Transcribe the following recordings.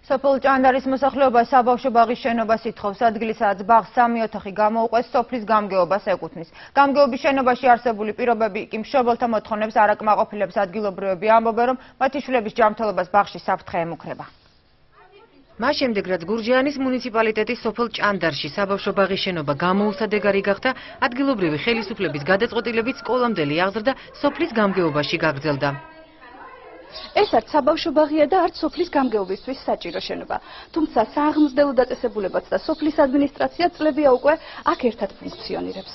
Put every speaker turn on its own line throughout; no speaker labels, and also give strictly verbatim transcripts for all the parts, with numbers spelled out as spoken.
სოფელ ჭანდარის მოსახლეობა საბავშვო ბაღის შენობას ითხოვს, ადგილისაა ბაღს სამი ოთახი გამოუყვეს, სოფლის გამგეობას ეკუთვნის. გამგეობის შენობაში არსებული პირობები კი მშობელთა მოთხოვნებს არ აკმაყოფილებს. ადგილობრივები ამბობენ, რომ მათი შვილების ჯანმრთელობას ბაღში საფრთხე ემუქრება. მას შემდეგ, რაც გურჯაანის მუნიციპალიტეტის სოფელ ჭანდარში საბავშვო ბაღის შენობა გამოუსადეგარი გახდა, ადგილობრივი ხელისუფლების გადაწყვეტილებით სკოლამდელი აღზრდა სოფლის გამგეობაში გაგრძელდა.
ეს არც საბავშვო ბაღია და არც სოფლის გამგეობისთვის საჭირო შენობა. თუმცა სააღმზრდელო დაწესებულებაც და სოფლის ადმინისტრაცია წლებია უკვე აქ ერთად ფუნქციონირებს.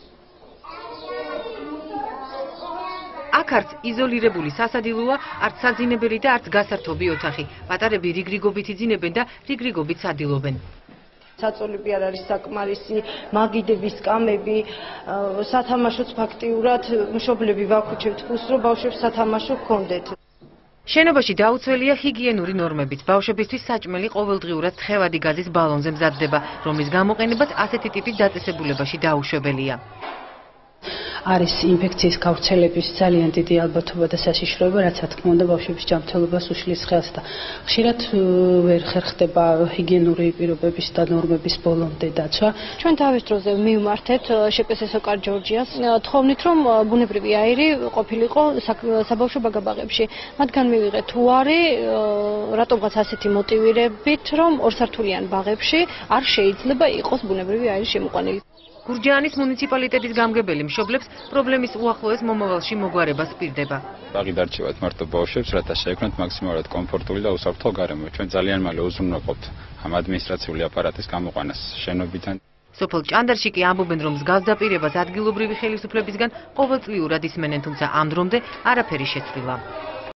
აქ არც იზოლირებული სასადილოა, არც საძინებელი და არც გასართობი ოთახი. პატარები რიგრიგობით იძინებენ და რიგრიგობით სადილობენ.
საწოლები არ არის საკმარისი, მაგიდები, სკამები, სათამაშოც ფაქტიურად მშობლები ვაქუჩებთ ფულს, რომ ბავშვებს სათამაშო ჰქონდეთ.
შენობაში დაუცველია ჰიგიენური ნორმებით. ბავშვებისთვის საჭმელი ყოველდღიურად თხევადი გაზის ბალონზე მზადდება, რომლის გამოყენებაც ასეთი ტიპის დაწესებულებაში დაუშვებელია.
არის ინფექციის გავრცელების ძალიან დიდი ალბათობა და საშიშროება, რაც რა თქმა უნდა ბავშვების ჯანმრთელობას უშლის ხელს და ხშირად ვერ ხერხდება ჰიგიენური პირობების და ნორმების ბოლომდე დაცვა.
ჩვენ თავის დროზე მივმართეთ შპსსო კარჯორჯიას, თხოვნით რომ ბუნებრივი აირი ყოფილიყო საბავშვო ბაღებში. მათგან მივიღეთ უარი, რატომღაც ასეთი მოტივირებით, რომ ორსართულიან ბაღებში არ შეიძლება იყოს ბუნებრივი აირი შემოყვანილი. გურჯაანის მუნიციპალიტეტის გამგებელი მშობლებს პრობლემის უახლოეს მომავალში მოგვარება სპირდება.
ბაღი დარჩევათ მარტო ბავშვებს, რათა შეექმნათ მაქსიმალურად კომფორტული და უსაფრთხო გარემო. ჩვენ ძალიან მალე უზრუნველყოფთ ამ ადმინისტრაციული აპარატის გამოყვანას შენობიდან.
სოფელ ჭანდარში კი ამბობენ, რომ მსგავს დაპირებას ადგილობრივი ხელისუფლებისგან ყოველწლიურად ისმენენ, თუმცა ამ დრომდე არაფერი შეცვლილა.